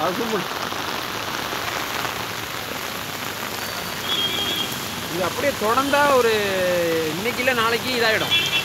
பசும்புல் இது அப்படியே தொடர்ந்தா ஒரு இன்னைக்கு இல்லை நாளைக்கு இதாகிடும்.